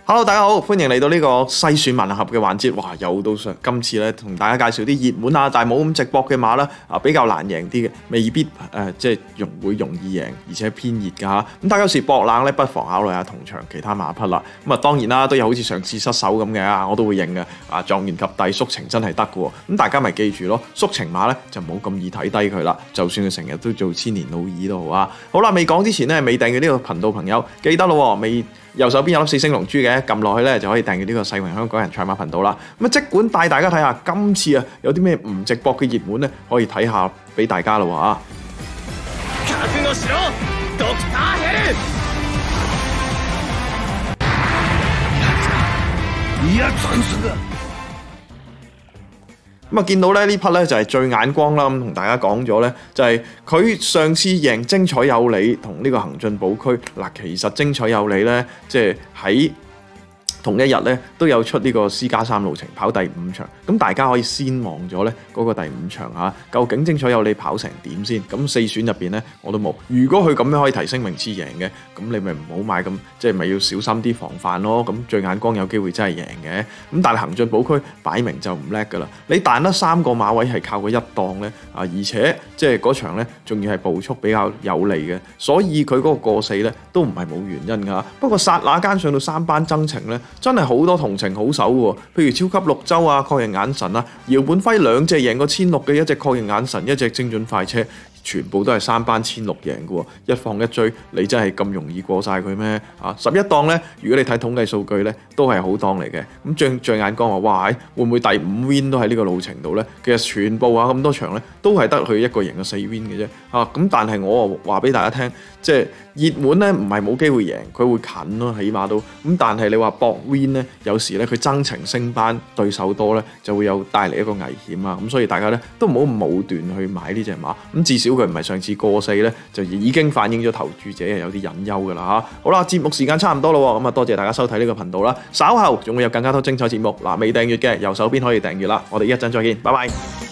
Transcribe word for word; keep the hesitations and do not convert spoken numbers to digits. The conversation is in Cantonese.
Hello， 大家好，歡迎嚟到呢個篩選萬能俠嘅環節。哇，又到上今次咧，同大家介紹啲熱門啊，但係冇咁直博嘅馬啦，啊比較難贏啲嘅，未必誒、呃、即係容會容易贏，而且偏熱㗎嚇。咁大家有時博冷咧，不妨考慮下同場其他馬匹啦。咁啊，當然啦，都有好似上次失手咁嘅啊，我都會認嘅。啊，狀元及第宿情真係得嘅喎。咁大家咪記住咯，宿情馬咧就冇咁易睇低佢啦。就算佢成日都做千年老二都好啊。好啦，未講之前咧，未訂閱呢個頻道朋友記得咯，未。右手邊有粒四星龍珠嘅，撳落去咧就可以訂閱呢個世榮香港人賽馬頻道啦。咁啊，即管帶大家睇下今次啊有啲咩唔直博嘅熱門咧，可以睇下俾大家咯啊！咁啊，見到咧呢匹咧就係最眼光啦，咁同大家講咗咧，就係佢上次贏精彩有理同呢個行進寶區嗱，其實精彩有理咧，即係喺同一日咧都有出呢個 C 加三路程跑第五場，咁大家可以先望咗咧嗰個第五場嚇，究竟精彩有理跑成點先？咁四選入邊咧我都冇。如果佢咁樣可以提升名次贏嘅，咁你咪唔好買咁，即係咪要小心啲防範咯？咁最眼光有機會真係贏嘅，咁但係行進寶區擺明就唔叻㗎啦。你彈得三個馬位係靠個一檔咧啊，而且即係嗰場咧仲要係步速比較有利嘅，所以佢嗰個過四咧都唔係冇原因㗎。不過剎那間上到三班爭情咧。真係好多同情好手喎，譬如超級綠洲啊、確認眼神啊、姚本輝兩隻贏過千六嘅，一隻確認眼神，一隻精準快車，全部都係三班千六贏嘅喎，一放一追，你真係咁容易過晒佢咩？啊，十一檔呢，如果你睇統計數據呢，都係好檔嚟嘅。咁最最眼光話，哇，會唔會第五 win 都喺呢個路程度呢？其實全部啊咁多場呢，都係得佢一個贏嘅四 win 嘅啫。啊，咁但係我話俾大家聽，即係熱門呢，唔係冇機會贏，佢會近咯，起碼都。咁但係你話博 win 呢，有時呢，佢爭情升班對手多呢，就會有帶嚟一個危險啊。咁所以大家呢，都唔好咁武斷去買呢隻馬。咁至少佢唔係上次過四呢，就已經反映咗投注者係有啲隱憂噶啦嚇。好啦，節目時間差唔多啦，咁啊多謝大家收睇呢個頻道啦。稍後仲會有更加多精彩節目，嗱，未訂閱嘅右手邊可以訂閱啦。我哋一陣再見，拜拜。